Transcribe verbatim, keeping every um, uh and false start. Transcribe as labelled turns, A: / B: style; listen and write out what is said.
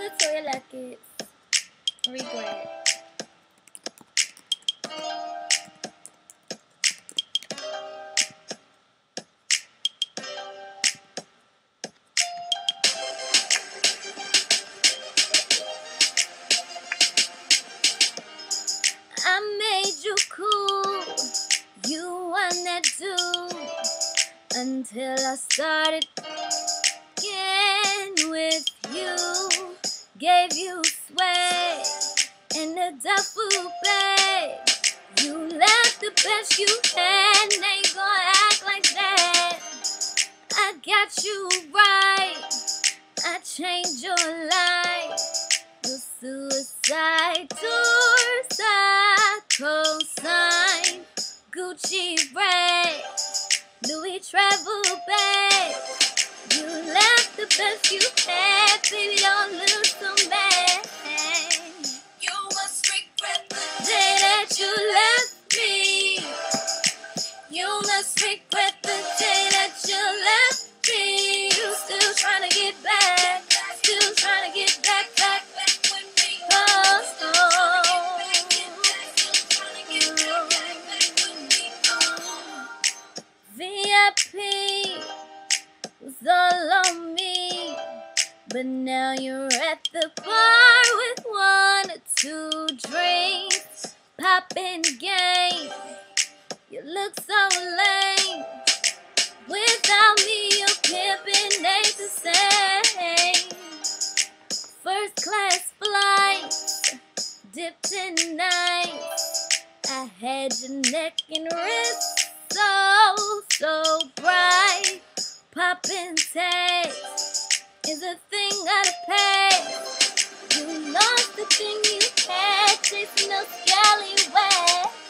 A: Letoya Lucketts. Regret. I made you cool, you want that dude, until I started again with you. Gave you sway in the duffel bag. You left the best you had, now you gonna act like that. I got you right, I changed your life. Your suicide tours I co-sign. Gucci bag, Louis travel bag. You left the best you had, baby, don't look so bad.
B: You must regret the
A: Day that you left me.
B: You must regret
A: The day that you left me. You still trying to get back, still trying to get back, back,
B: back with me.
A: oh, oh. V I P was all on me, but now you're at the bar with one or two drinks, popping game. You look so lame. Without me, your pimpin' ain't the same. First class flights, dipped in nights. I had your neck and wrist so, so bright. Poppin' tags is a thing gotta pay. You lost the thing you had, chasing those scallywags.